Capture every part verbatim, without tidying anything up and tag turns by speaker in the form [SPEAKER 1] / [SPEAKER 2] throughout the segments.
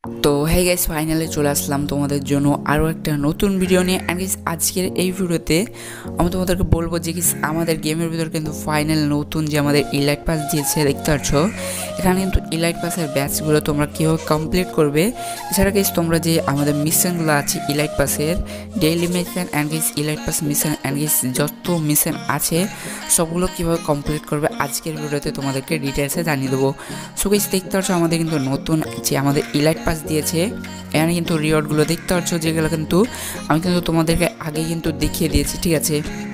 [SPEAKER 1] তো hey guys, finally চলে আসলাম তোমাদের জন্য আরও একটা নতুন ভিডিও নিয়ে। অ্যান্ড গাইস, আজকের এই ভিডিওতে আমি তোমাদেরকে বলবো যে গাইস আমাদের গেমের ভিতর কিন্তু ফাইনাল নতুন যে আমাদের ইলাইট পাস দিয়েছে, দেখতে পাচ্ছ এখানে কিন্তু ইলাইট পাসের ব্যাচগুলো তোমরা কীভাবে কমপ্লিট করবে, এছাড়া গাইস তোমরা যে আমাদের মিশনগুলো আছে ইলাইট পাসের daily mission and guys elite pass mission and guys যত মিশন আছে সবগুলো কীভাবে কমপ্লিট করবে আজকের ভিডিওতে তোমাদেরকে ডিটেলসে জানিয়ে দেবো। সো গাইস, দেখতে পাচ্ছ আমাদের কিন্তু নতুন যে আমাদের ইলাইট পাস দিয়েছে, এখানে কিন্তু রিওয়ার্ডগুলো দেখতে পাচ্ছ, যেগুলো কিন্তু আমি কিন্তু তোমাদেরকে আগে কিন্তু দেখিয়ে দিয়েছি, ঠিক আছে।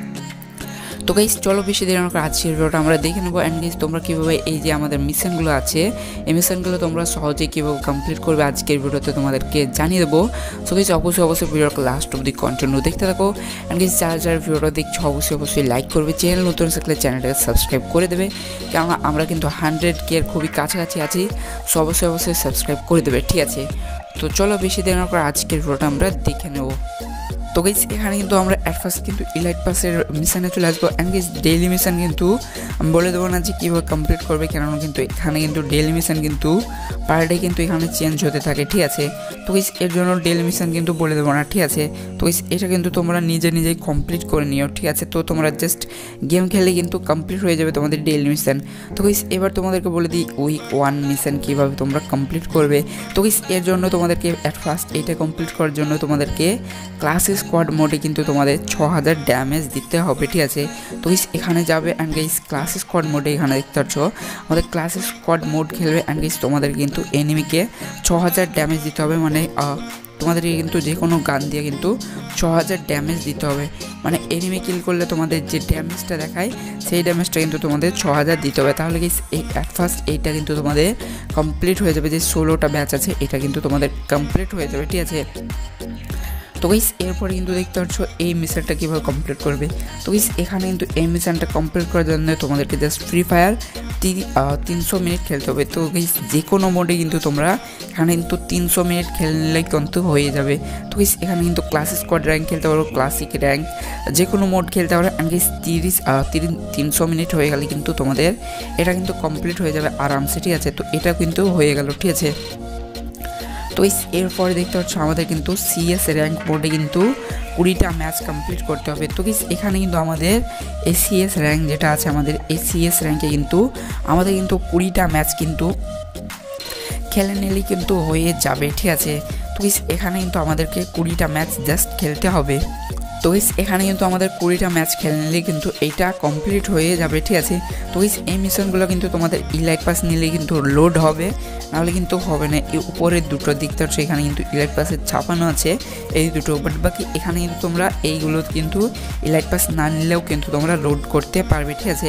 [SPEAKER 1] তো গাইস চলো বেশি দেরি না করে আজকের ভিডিওটা আমরা দেখে নেবো। অ্যান্ড গাইস তোমরা কীভাবে এই যে আমাদের মিশনগুলো আছে এই মিশনগুলো তোমরা সহজে কীভাবে কমপ্লিট করবে আজকের ভিডিওতে তোমাদেরকে জানিয়ে দেবো। সো গাইস অবশ্যই অবশ্যই ভিডিওটা লাস্ট অবধি কন্টিনিউ দেখতে থাকো। অ্যান্ড গাইস যারা যারা ভিডিওটা দেখছো অবশ্যই অবশ্যই লাইক করবে, চ্যানেল নতুন থাকলে চ্যানেলটাকে সাবস্ক্রাইব করে দেবে, কেননা আমরা কিন্তু হান্ড্রেড কে এর খুবই কাছাকাছি আছি। সো অবশ্যই অবশ্যই সাবস্ক্রাইব করে দেবে, ঠিক আছে। তো চলো বেশি দেরি না করে আজকের ভিডিওটা আমরা দেখে নেবো। তো গাইস এখানে কিন্তু আমরা অ্যাট ফার্স্ট কিন্তু ইলাইট পাসের মিশনে চলে আসবো। অ্যান্ড গাইস ডেইলি মিশন কিন্তু আমি বলে দেবো না যে কীভাবে কমপ্লিট করবে, কেননা কিন্তু এখানে কিন্তু ডেইলি মিশন কিন্তু পার ডে কিন্তু এখানে চেঞ্জ হতে থাকে, ঠিক আছে। তো গাইস এর জন্য ডেইলি মিশন কিন্তু বলে দেবো না, ঠিক আছে। তো গাইস এটা কিন্তু তোমরা নিজে নিজেই কমপ্লিট করে নিও, ঠিক আছে। তো তোমরা জাস্ট গেম খেলে কিন্তু কমপ্লিট হয়ে যাবে তোমাদের ডেইলি মিশন। তো গাইস এবার তোমাদেরকে বলে দিই উইক ওয়ান মিশন কীভাবে তোমরা কমপ্লিট করবে। তো গাইস এর জন্য তোমাদেরকে অ্যাট ফার্স্ট এইটা কমপ্লিট করার জন্য তোমাদেরকে ক্লাসেস স্কোয়াড মোডে কিন্তু তোমাদের ছ হাজার ড্যামেজ দিতে হবে, ঠিক আছে। তো গাইস এখানে যাবে অ্যান্ড গাইস ক্লাস স্কোয়াড মোডে এখানে দেখতে পাচ্ছ আমাদের ক্লাস স্কোয়াড মোড খেলবে। অ্যান্ড গাইস তোমাদের কিন্তু এনিমিকে ছ হাজার ড্যামেজ দিতে হবে, মানে তোমাদেরকে কিন্তু যে কোনো গান দিয়ে কিন্তু ছ হাজার ড্যামেজ দিতে হবে, মানে এনিমি কিল করলে তোমাদের যে ড্যামেজটা দেখায় সেই ড্যামেজটা কিন্তু তোমাদের ছ হাজার দিতে হবে। তাহলে গাইস এই অ্যাট ফার্স্ট এইটা কিন্তু তোমাদের কমপ্লিট হয়ে যাবে, যে ষোলোটা ব্যাচ আছে এটা কিন্তু তোমাদের কমপ্লিট হয়ে যাবে, ঠিক আছে। তো গাইস এরপরে কিন্তু দেখতে পাচ্ছ এই মিশনটা কীভাবে কমপ্লিট করবে। তো গাইস এখানে কিন্তু এই মিশনটা কমপ্লিট করার জন্য তোমাদেরকে জাস্ট ফ্রি ফায়ার তিনশো মিনিট খেলতে হবে। তো গাইস যে কোনো মোডে কিন্তু তোমরা এখানে কিন্তু তিনশো মিনিট খেললে কিন্তু হয়ে যাবে। তো গাইস এখানে কিন্তু ক্লাস স্কোয়াড র্যাঙ্ক খেলতে পারো, ক্লাসিক র্যাঙ্ক যে কোনো মোড খেলতে পারো। অ্যান্ড গাইস তিরিশ তিনশো মিনিট হয়ে গেলে কিন্তু তোমাদের এটা কিন্তু কমপ্লিট হয়ে যাবে আরামসে, ঠিক আছে। তো এটা কিন্তু হয়ে গেল, ঠিক আছে। তো এরপরে দেখতে পাচ্ছ আমাদের কিন্তু সিএস র্যাঙ্ক মোডে কিন্তু কুড়িটা ম্যাচ কমপ্লিট করতে হবে। তো গাইস এখানে কিন্তু আমাদের এই সিএস র্যাঙ্ক যেটা আছে আমাদের এই সিএস র্যাঙ্কে কিন্তু আমাদের কিন্তু কুড়িটা ম্যাচ কিন্তু খেলে নিলেই কিন্তু হয়ে যাবে, ঠিক আছে। তো গাইস এখানে কিন্তু আমাদেরকে কুড়িটা ম্যাচ জাস্ট খেলতে হবে। তো গাইস এখানে কিন্তু আমাদের কুড়িটা ম্যাচ খেলে নিলে কিন্তু এইটা কমপ্লিট হয়ে যাবে, ঠিক আছে। তো গাইস এই মিশনগুলো কিন্তু তোমাদের ইলাইট পাস নিলে কিন্তু লোড হবে, নাহলে কিন্তু হবে না। এই উপরের দুটো দিকটা হচ্ছে এখানে কিন্তু ইলাইট পাসের ছাপানো আছে এই দুটো, বাট বাকি এখানে কিন্তু তোমরা এইগুলো কিন্তু ইলাইট পাস না নিলেও কিন্তু তোমরা লোড করতে পারবে, ঠিক আছে।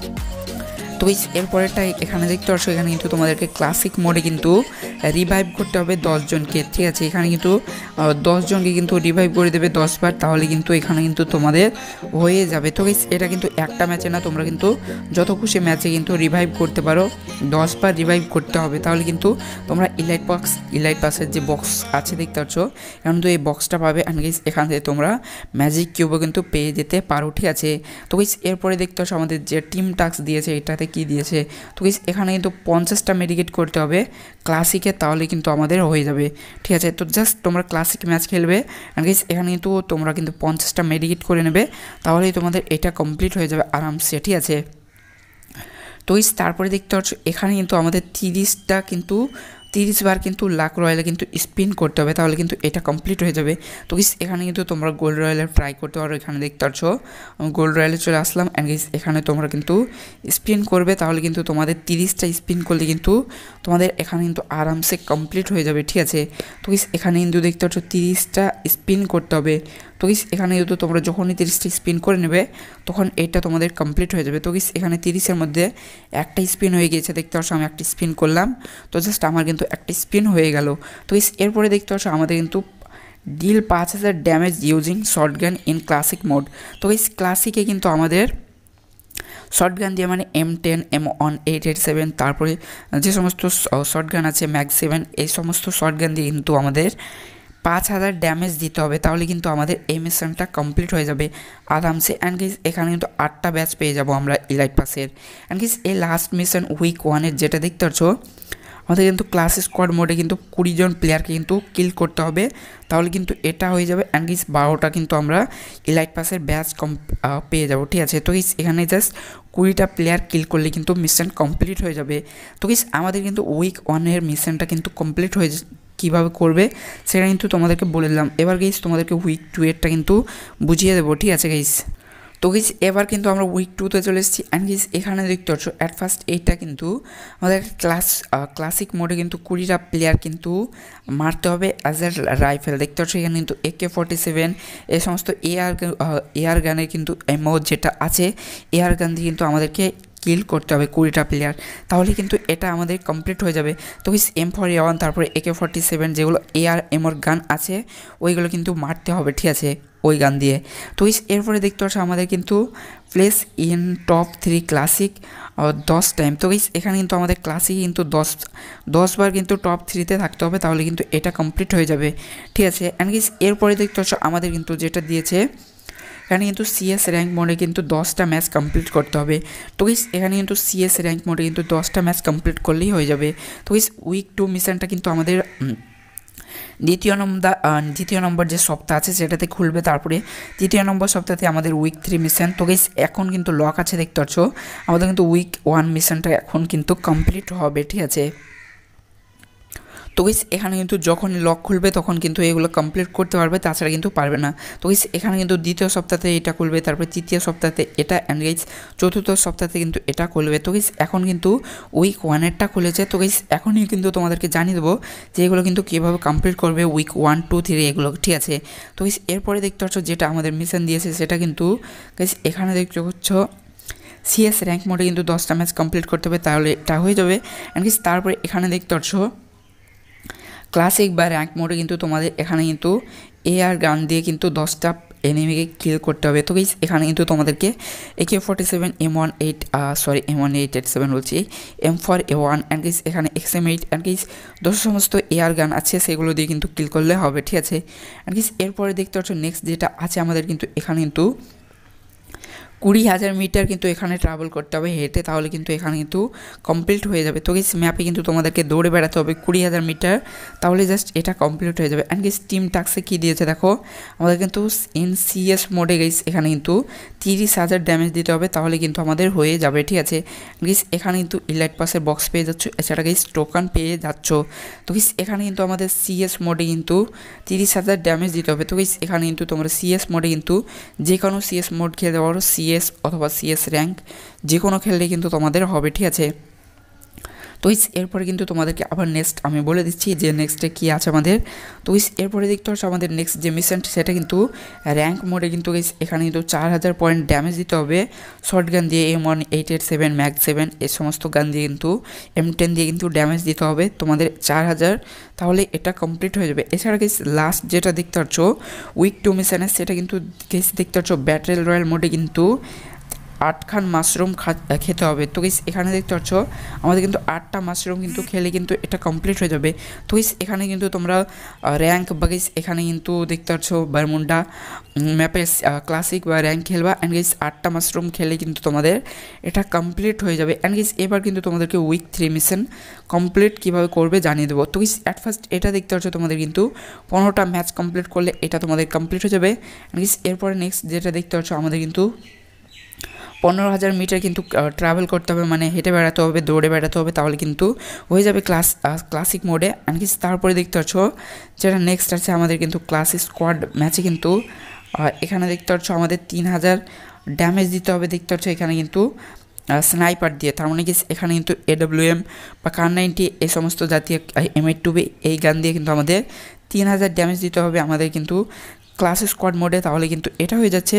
[SPEAKER 1] তো গাইস এরপরেরটা এখানে দেখতে পাচ্ছ এখানে কিন্তু তোমাদেরকে ক্লাসিক মোডে কিন্তু রিভাইভ করতে হবে দশজনকে, ঠিক আছে। এখানে কিন্তু দশজনকে কিন্তু রিভাইভ করে দেবে দশবার, তাহলে কিন্তু এখানে কিন্তু তোমাদের হয়ে যাবে। তো গাইস এটা কিন্তু একটা ম্যাচে না, তোমরা কিন্তু যত খুশি ম্যাচে কিন্তু রিভাইভ করতে পারো, দশবার রিভাইভ করতে হবে, তাহলে কিন্তু তোমরা ইলাইট বক্স ইলাইট পাসের যে বক্স আছে দেখতে পাচ্ছ এখন তো এই বক্সটা পাবে। অ্যান্ড গাইস এখান থেকে তোমরা ম্যাজিক কিউবও কিন্তু পেয়ে যেতে পারো, ঠিক আছে। তো গাইস এরপরে দেখতে পাচ্ছ আমাদের যে টিম টাস্ক দিয়েছে এটাতে কি দিয়েছে। তো গাইস এখানে কিন্তু পঞ্চাশটা মেডিকেট করতে হবে ক্লাসিকে, তাহলে কিন্তু আমাদের হয়ে যাবে, ঠিক আছে। তো জাস্ট তোমরা ক্লাসিক ম্যাচ খেলবে অ্যান্ড গাইস এখানে কিন্তু তোমরা কিন্তু পঞ্চাশটা মেডিকেট করে নেবে, তাহলেই তোমাদের এটা কমপ্লিট হয়ে যাবে আরামসে, ঠিক আছে। তো গাইস তারপরে দেখতে পাচ্ছ এখানে কিন্তু আমাদের তিরিশটা কিন্তু তিরিশ বার কিন্তু লাক রয়্যালে কিন্তু স্পিন করতে হবে, তাহলে কিন্তু এটা কমপ্লিট হয়ে যাবে। তো গাইস এখানে কিন্তু তোমরা গোল্ড রয়্যালে ট্রাই করতে পারো, এখানে দেখতে পাচ্ছ আমি গোল্ড রয়্যালে চলে আসলাম। অ্যান্ড গাইস এখানে তোমরা কিন্তু স্পিন করবে, তাহলে কিন্তু তোমাদের তিরিশটা স্পিন করলে কিন্তু তোমাদের এখানে কিন্তু আরামসে কমপ্লিট হয়ে যাবে, ঠিক আছে। তো গাইস এখানে কিন্তু দেখতে পাচ্ছ তিরিশটা স্পিন করতে হবে। তো গাইস এখানে কিন্তু তোমরা যখনই তিরিশটা স্পিন করে নেবে তখন এটা তোমাদের কমপ্লিট হয়ে যাবে। তো গাইস এখানে তিরিশের মধ্যে একটা স্পিন হয়ে গিয়েছে, দেখতে পাচ্ছ আমি একটা স্পিন করলাম, তো জাস্ট আমার কিন্তু একটা স্পিন হয়ে গেল। তো গাইস এরপরে দেখতে পাচ্ছ আমাদের কিন্তু ডিল পাঁচ হাজার damage using short gun in classic mode. তো গাইস ক্লাসিকে কিন্তু আমাদের শর্ট গান দিয়ে মানে M ten M one eight eight seven তারপরে যে সমস্ত শর্ট গান আছে ম্যাগ সেভেন এই সমস্ত শর্ট গান দিয়ে কিন্তু আমাদের পাঁচ হাজার ড্যামেজ দিতে হবে, তাহলে কিন্তু আমাদের এই মিশনটা কমপ্লিট হয়ে যাবে আরামসে। অ্যান্ড গাইস এখানে কিন্তু আটটা ব্যাচ পেয়ে যাবো আমরা ইলাইট পাসের। অ্যান্ড গাইস এই লাস্ট মিশন উইক ওয়ানের যেটা দেখতে পাচ্ছ আমাদের কিন্তু ক্লাস স্কোয়াড মোডে কিন্তু কুড়ি জন প্লেয়ারকে কিন্তু কিল করতে হবে, তাহলে কিন্তু এটা হয়ে যাবে অ্যান্ড গাইস বারোটা কিন্তু আমরা ইলাইট পাসের ব্যাচ কম পেয়ে যাবো, ঠিক আছে। তো গাইস এখানে জাস্ট কুড়িটা প্লেয়ার কিল করলে কিন্তু মিশন কমপ্লিট হয়ে যাবে। তো গাইস আমাদের কিন্তু উইক ওয়ানের মিশনটা কিন্তু কমপ্লিট হয়ে কীভাবে করবে সেটা কিন্তু তোমাদেরকে বলে দিলাম। এবার গাইস তোমাদেরকে উইক টু এরটা কিন্তু বুঝিয়ে দেবো, ঠিক আছে গাইস। তো গাইস এবার কিন্তু আমরা উইক টুতে চলে এসেছি অ্যান্ড গাইস এখানে দেখতে পাচ্ছ অ্যাট ফার্স্ট এইটা কিন্তু আমাদের ক্লাস ক্লাসিক মোডে কিন্তু কুড়িটা প্লেয়ার কিন্তু মারতে হবে অ্যাজ এ রাইফেল। দেখতে পাচ্ছ এখানে কিন্তু একে ফর্টি সেভেন এই সমস্ত এয়ার এয়ার গানের কিন্তু এমও যেটা আছে এয়ার গান দিয়ে কিন্তু আমাদেরকে কিল করতে হবে কুড়িটা প্লেয়ার, তাহলে কিন্তু এটা আমাদের কমপ্লিট হয়ে যাবে। তো guys M four A one তারপরে একে ফর্টি সেভেন যেগুলো এয়ার এমওর গান আছে ওইগুলো কিন্তু মারতে হবে, ঠিক আছে, ওই গান দিয়ে। তো গাইস এরপরে দেখতে পাচ্ছ আমাদের কিন্তু place in top three classic দশ টাইম। তো গাইস এখানে কিন্তু আমাদের ক্লাসিক কিন্তু দশ দশবার কিন্তু টপ থ্রিতে থাকতে হবে, তাহলে কিন্তু এটা কমপ্লিট হয়ে যাবে, ঠিক আছে। অ্যান্ড গাইস এরপরে দেখতে পাচ্ছ আমাদের কিন্তু যেটা দিয়েছে এখানে কিন্তু সিএস র্যাঙ্ক মোডে কিন্তু দশটা ম্যাচ কমপ্লিট করতে হবে। তো গাইস এখানে কিন্তু সিএস র্যাঙ্ক মোডে কিন্তু দশটা ম্যাচ কমপ্লিট করলেই হয়ে যাবে। তো গাইস উইক টু মিশনটা কিন্তু আমাদের দ্বিতীয় নম্বর দ্বিতীয় নম্বর যে সপ্তাহ আছে সেটাতে খুলবে, তারপরে তৃতীয় নম্বর সপ্তাহে আমাদের উইক থ্রি মিশন। তো গাইস এখন কিন্তু লক আছে, দেখতে পাচ্ছ আমাদের কিন্তু উইক ওয়ান মিশনটা এখন কিন্তু কমপ্লিট হবে, ঠিক আছে। তো গাইস এখানে কিন্তু যখন লক খুলবে তখন কিন্তু এগুলো কমপ্লিট করতে পারবে, তাছাড়া কিন্তু পারবে না। তো গাইস এখানে কিন্তু দ্বিতীয় সপ্তাহে এটা খুলবে, তারপরে তৃতীয় সপ্তাহে এটা অ্যান্ড গাইস চতুর্থ সপ্তাহে কিন্তু এটা খুলবে। তো গাইস এখন কিন্তু উইক ওয়ানেরটা খুলেছে। তো গাইস এখনই কিন্তু তোমাদেরকে জানিয়ে দেবো যে এগুলো কিন্তু কীভাবে কমপ্লিট করবে উইক ওয়ান টু থ্রি এগুলো, ঠিক আছে। তো গাইস এরপরে দেখতে পাচ্ছ যেটা আমাদের মিশন দিয়েছে সেটা কিন্তু গাইস এখানে দেখতে পাচ্ছ সিএস র্যাঙ্ক মোডে কিন্তু দশটা ম্যাচ কমপ্লিট করতে হবে, তাহলে এটা হয়ে যাবে। অ্যান্ড গাইস তারপরে এখানে দেখতে পাচ্ছ ক্লাসিক বা র্যাঙ্ক মোডে কিন্তু তোমাদের এখানে কিন্তু এআর গান দিয়ে কিন্তু দশটা এনিমিকে কিল করতে হবে। তো গাইস এখানে কিন্তু তোমাদেরকে AK forty seven M one eight sorry M one eight eight seven বলছি M four A one and guys এখানে X M eight and guys দশ সমস্ত এআর গান আছে সেগুলো দিয়ে কিন্তু কিল করলে হবে, ঠিক আছে। অ্যান্ড গাইস এরপরে দেখতে পাচ্ছ নেক্সট যেটা আছে আমাদের কিন্তু এখানে কিন্তু কুড়ি হাজার মিটার কিন্তু এখানে ট্রাভেল করতে হবে হেঁটে, তাহলে কিন্তু এখানে কিন্তু কমপ্লিট হয়ে যাবে। তো গাইস ম্যাপে কিন্তু তোমাদেরকে দৌড়ে বেড়াতে হবে কুড়ি হাজার মিটার, তাহলে জাস্ট এটা কমপ্লিট হয়ে যাবে। অ্যান্ড গাইস টিম টাক্সে কী দিয়েছে দেখো আমাদের কিন্তু ইন সিএস মোডে গাইস এখানে কিন্তু তিরিশ হাজার ড্যামেজ দিতে হবে, তাহলে কিন্তু আমাদের হয়ে যাবে, ঠিক আছে। গাইস এখানে কিন্তু ইলাইট পাসের বক্স পেয়ে যাচ্ছ, এছাড়া গাইস টোকান পেয়ে যাচ্ছ। তো গাইস এখানে কিন্তু আমাদের সিএস মোডে কিন্তু তিরিশ হাজার ড্যামেজ দিতে হবে। তো গাইস এখানে কিন্তু তোমরা সিএস মোডে কিন্তু যে কোনো সিএস মোড খেলতে পারো, সিএস অথবা সিএস র্যাঙ্ক যে কোনো খেললে কিন্তু তোমাদের হবে, ঠিক আছে। তো ইস এরপরে কিন্তু তোমাদেরকে আবার নেক্সট আমি বলে দিচ্ছি যে নেক্সটে কী আছে আমাদের। তো ইস এরপরে দেখতে হচ্ছে আমাদের নেক্সট যে মিশন সেটা কিন্তু র্যাঙ্ক মোডে কিন্তু গাইস এখানে কিন্তু চার হাজার পয়েন্ট ড্যামেজ দিতে হবে শর্ট গান দিয়ে, M one eight eight seven MAC seven এই সমস্ত গান দিয়ে কিন্তু এম টেন দিয়ে কিন্তু ড্যামেজ দিতে হবে তোমাদের চার হাজার, তাহলে এটা কমপ্লিট হয়ে যাবে। এছাড়া গাইস লাস্ট যেটা দেখতে পাচ্ছ উইক টু মিশনের সেটা কিন্তু গাইস দেখতে পাচ্ছ ব্যাটেল রয়্যাল মোডে কিন্তু আটখান মাশরুম খেতে হবে। তো গাইস এখানে দেখতে পাচ্ছ আমাদের কিন্তু আটটা মাশরুম কিন্তু খেলে কিন্তু এটা কমপ্লিট হয়ে যাবে। তো গাইস এখানে কিন্তু তোমরা র্যাঙ্ক বা গাইস এখানে কিন্তু দেখতে পাচ্ছ বারমুন্ডা ম্যাপে ক্লাসিক বা র্যাঙ্ক খেলবা অ্যান্ড গাইস আটটা মাশরুম খেলে কিন্তু তোমাদের এটা কমপ্লিট হয়ে যাবে। অ্যান্ড গাইস এবার কিন্তু তোমাদেরকে উইক থ্রি মিশন কমপ্লিট কীভাবে করবে জানিয়ে দেবো। তো গাইস অ্যাট ফার্স্ট এটা দেখতে পাচ্ছ তোমাদের কিন্তু পনেরোটা ম্যাচ কমপ্লিট করলে এটা তোমাদের কমপ্লিট হয়ে যাবে। অ্যান্ড গাইস এরপরে নেক্সট যেটা দেখতে পাচ্ছ আমাদের কিন্তু পনেরো হাজার মিটার কিন্তু ট্রাভেল করতে হবে, মানে হেঁটে বেড়াতে হবে, দৌড়ে বেড়াতে হবে, তাহলে কিন্তু হয়ে যাবে ক্লাস ক্লাসিক মোডে। অ্যান্ড কি তারপরে দেখতে পাচ্ছ যেটা নেক্সট আছে আমাদের কিন্তু ক্লাসিক স্কোয়াড ম্যাচে কিন্তু এখানে দেখতে পাচ্ছ আমাদের তিন হাজার ড্যামেজ দিতে হবে। দেখতে পাচ্ছ এখানে কিন্তু স্নাইপার দিয়ে, তার মানে কি এখানে কিন্তু এডব্লিউএম বা কার নাইনটি এই সমস্ত জাতীয় এম এইট টু বি এই গান দিয়ে কিন্তু আমাদের তিন হাজার ড্যামেজ দিতে হবে আমাদের কিন্তু ক্লাসিক স্কোয়াড মোডে, তাহলে কিন্তু এটা হয়ে যাচ্ছে।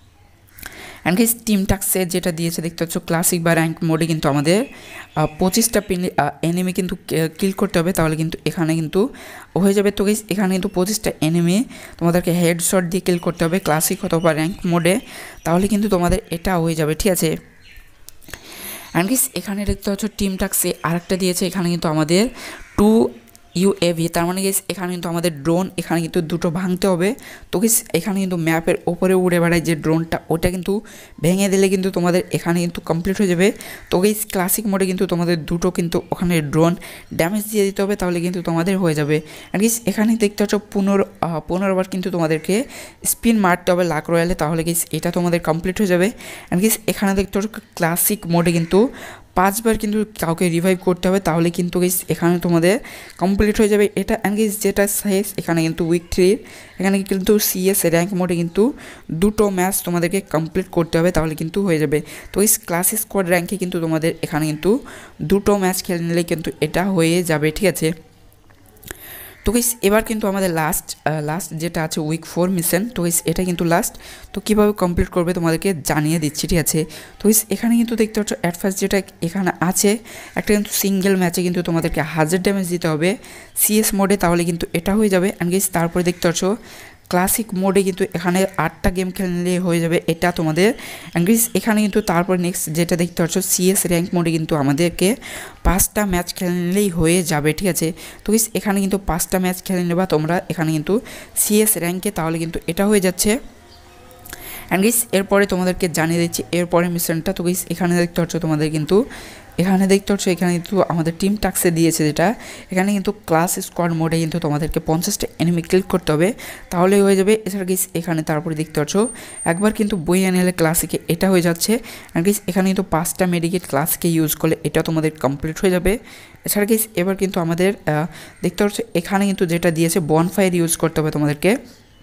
[SPEAKER 1] অ্যান্ড গাইস টিম টাক্সে যেটা দিয়েছে দেখতে পাচ্ছ ক্লাসিক বা র্যাঙ্ক মোডে কিন্তু আমাদের পঁচিশটা এনিমি কিন্তু কিল করতে হবে, তাহলে কিন্তু এখানে কিন্তু হয়ে যাবে। তো গাইস এখানে কিন্তু পঁচিশটা এনিমি তোমাদেরকে হেডশট দিয়ে কিল করতে হবে ক্লাসিক অথবা র্যাঙ্ক মোডে, তাহলে কিন্তু তোমাদের এটা হয়ে যাবে, ঠিক আছে। অ্যান্ড গাইস এখানে দেখতে পাচ্ছ টিম টাক্সে আরেকটা দিয়েছে, এখানে কিন্তু আমাদের টু ইউএভি, তার মানে গেস এখানে কিন্তু আমাদের ড্রোন এখানে কিন্তু দুটো ভাঙতে হবে। তো গেস এখানে কিন্তু ম্যাপের ওপরে উড়ে বেড়ায় যে ড্রোনটা, ওটা কিন্তু ভেঙে দিলে কিন্তু তোমাদের এখানে কিন্তু কমপ্লিট হয়ে যাবে। তো গেস ক্লাসিক মোডে কিন্তু তোমাদের দুটো কিন্তু ওখানে ড্রোন ড্যামেজ দিয়ে দিতে হবে, তাহলে কিন্তু তোমাদের হয়ে যাবে। অ্যান্ড গেস এখানে দেখতে পাচ্ছ পনেরো পনেরোবার কিন্তু তোমাদেরকে স্পিন মারতে হবে লাক রয়্যালে, তাহলে গেস এটা তোমাদের কমপ্লিট হয়ে যাবে। অ্যান্ড গেস এখানে দেখতে পাচ্ছ ক্লাসিক মোডে কিন্তু পাঁচবার কিন্তু কাউকে রিভাইভ করতে হবে, তাহলে কিন্তু গেস এখানে তোমাদের কমপ্লিট হয়ে যাবে এটা। অ্যান্ড গেস যেটা শেষ এখানে কিন্তু উইক থ্রির এখানে কিন্তু সিএস র্যাঙ্ক মোডে কিন্তু দুটো ম্যাচ তোমাদেরকে কমপ্লিট করতে হবে, তাহলে কিন্তু হয়ে যাবে। তো এই ক্লাস স্কোয়াড র্যাঙ্কে কিন্তু তোমাদের এখানে কিন্তু দুটো ম্যাচ খেলে নিলে কিন্তু এটা হয়ে যাবে, ঠিক আছে। তো গাইস এবার কিন্তু আমাদের লাস্ট লাস্ট যেটা আছে উইক ফোর মিশন। তো গাইস এটা কিন্তু লাস্ট, তো কীভাবে কমপ্লিট করবে তোমাদেরকে জানিয়ে দিচ্ছি, ঠিক আছে। তো গাইস এখানে কিন্তু দেখতে পাচ্ছ অ্যাট ফার্স্ট যেটা এখানে আছে একটা কিন্তু সিঙ্গেল ম্যাচে কিন্তু তোমাদেরকে হাজার ড্যামেজ দিতে হবে সিএস মোডে, তাহলে কিন্তু এটা হয়ে যাবে। অ্যান্ড গাইস তারপরে দেখতে পাচ্ছ ক্লাসিক মোডে কিন্তু এখানে আটটা গেম খেললে হয়ে যাবে এটা তোমাদের। অ্যান্ড গাইস এখানে কিন্তু তারপর নেক্সট যেটা দেখতে পাচ্ছ সিএস র্যাঙ্ক মোডে কিন্তু আমাদেরকে পাঁচটা ম্যাচ খেলে নিলেই হয়ে যাবে, ঠিক আছে। তো গাইস এখানে কিন্তু পাঁচটা ম্যাচ খেলে নেবা তোমরা এখানে কিন্তু সিএস র্যাঙ্কে, তাহলে কিন্তু এটা হয়ে যাচ্ছে। অ্যান্ড গাইস এরপরে তোমাদেরকে জানিয়ে দিচ্ছি এরপরে মিশনটা। তো গাইস এখানে দেখতে পাচ্ছ তোমাদের কিন্তু এখানে দেখতে পাচ্ছ এখানে কিন্তু আমাদের টিম টাক্সে দিয়েছে যেটা, এখানে কিন্তু ক্লাস স্কোয়াড মোডে কিন্তু তোমাদেরকে পঞ্চাশটা এনিমি ক্লিক করতে হবে, তাহলে হয়ে যাবে। এছাড়া গাইস এখানে তারপরে দেখতে পাচ্ছ একবার কিন্তু বই আনলে ক্লাসিকে এটা হয়ে যাচ্ছে। অ্যান্ড গাইস এখানে কিন্তু পাঁচটা মেডিকেট ক্লাসকে ইউজ করলে এটা তোমাদের কমপ্লিট হয়ে যাবে। এছাড়া গাইস এবার কিন্তু আমাদের দেখতে পাচ্ছ এখানে কিন্তু যেটা দিয়েছে বনফায়ার ইউজ করতে হবে তোমাদেরকে।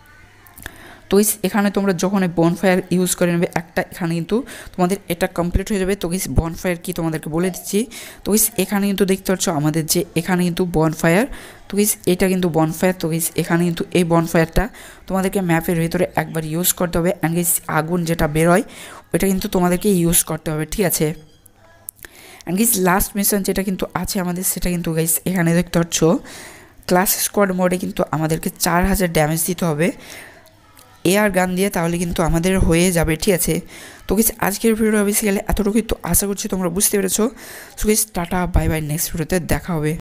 [SPEAKER 1] তো গাইস এখানে তোমরা যখন বনফায়ার ইউজ করে নেবে একটা, এখানে কিন্তু তোমাদের এটা কমপ্লিট হয়ে যাবে। তো গাইস বনফায়ার কি তোমাদেরকে বলে দিচ্ছি। তো গাইস এখানে কিন্তু দেখতে পাচ্ছ আমাদের যে এখানে কিন্তু বনফায়ার, তো গাইস এটা কিন্তু বনফায়ার। তো গাইস এখানে কিন্তু এই বনফায়ারটা তোমাদেরকে ম্যাপের ভিতরে একবার ইউজ করতে হবে। অ্যান্ড গাইস আগুন যেটা বেরোয় ওইটা কিন্তু তোমাদেরকে ইউজ করতে হবে, ঠিক আছে। অ্যান্ড গাইস লাস্ট মিশন যেটা কিন্তু আছে আমাদের সেটা কিন্তু গাইস এখানে দেখতে পাচ্ছ ক্লাস স্কোয়াড মোডে কিন্তু আমাদেরকে চার হাজার ড্যামেজ দিতে হবে এয়ার গান দিয়ে, তাহলে কিন্তু আমাদের হয়ে যাবে, ঠিক আছে। তো গাইস আজকের ভিডিওটা বেসিক্যালি এতটুকুই। তো আশা করছি তোমরা বুঝতে পেরেছো। So guys tata bye bye, next ভিডিওতে দেখা হবে।